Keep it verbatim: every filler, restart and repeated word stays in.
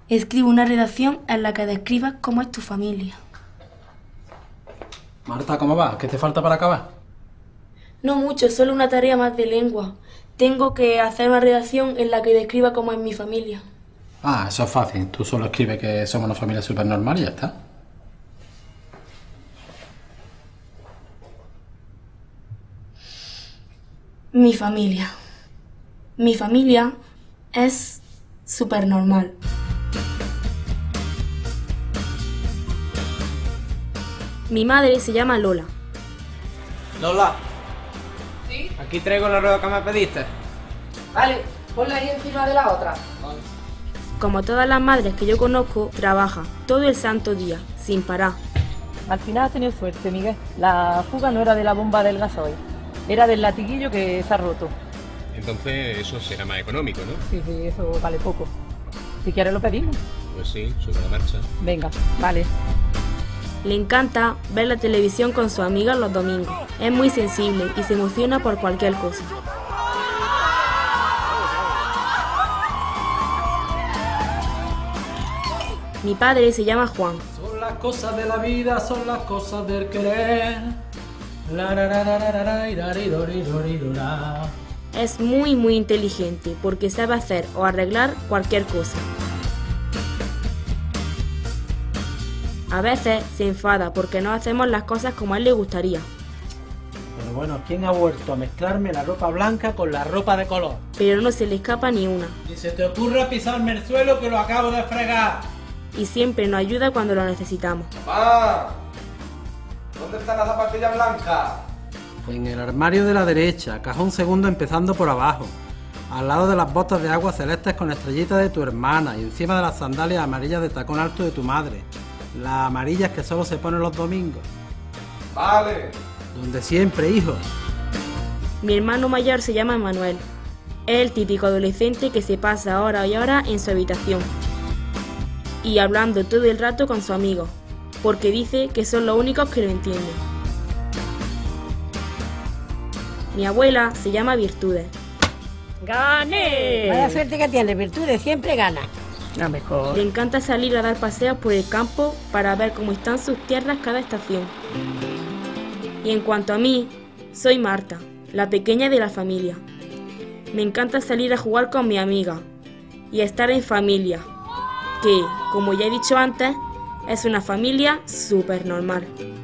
Escribe una redacción en la que describas cómo es tu familia. Marta, ¿cómo va? ¿Qué te falta para acabar? No mucho, solo una tarea más de lengua. Tengo que hacer una redacción en la que describa cómo es mi familia. Ah, eso es fácil. Tú solo escribes que somos una familia súper normal y ya está. Mi familia. Mi familia es súper normal. Mi madre se llama Lola. Lola, ¿Sí? aquí traigo la rueda que me pediste. Vale, ponla ahí encima de la otra. Como todas las madres que yo conozco, trabaja todo el santo día, sin parar. Al final has tenido suerte, Miguel. La fuga no era de la bomba del gasoil, era del latiguillo que se ha roto. Entonces eso será más económico, ¿no? Sí, sí, eso vale poco. Si quieres lo pedimos. Pues sí, sobre la marcha. Venga, vale. Le encanta ver la televisión con sus amigas los domingos. Es muy sensible y se emociona por cualquier cosa. Mi padre se llama Juan. Son las cosas de la vida, son las cosas del querer. La, ra, ra, ra, ra, ra, ra, ira, ri, ro, ri, ro, ri, ro, ra. Es muy muy inteligente porque sabe hacer o arreglar cualquier cosa. A veces se enfada porque no hacemos las cosas como a él le gustaría. Pero bueno, ¿quién ha vuelto a mezclarme la ropa blanca con la ropa de color? Pero no se le escapa ni una. Ni se te ocurra pisarme el suelo que lo acabo de fregar. Y siempre nos ayuda cuando lo necesitamos. ¡Mamá! ¿Dónde está la zapatilla blanca? Pues en el armario de la derecha, cajón segundo empezando por abajo. Al lado de las botas de agua celestes con estrellitas de tu hermana y encima de las sandalias amarillas de tacón alto de tu madre. Las amarillas que solo se ponen los domingos. Vale. Donde siempre, hijo. Mi hermano mayor se llama Manuel. Es el típico adolescente que se pasa horas y horas en su habitación. Y hablando todo el rato con sus amigos, porque dice que son los únicos que lo entienden. Mi abuela se llama Virtudes. ¡Gane! Vaya suerte que tiene, Virtudes, siempre gana. La mejor. Le encanta salir a dar paseos por el campo para ver cómo están sus tierras cada estación. Y en cuanto a mí, soy Marta, la pequeña de la familia. Me encanta salir a jugar con mi amiga y estar en familia, que, como ya he dicho antes, es una familia súper normal.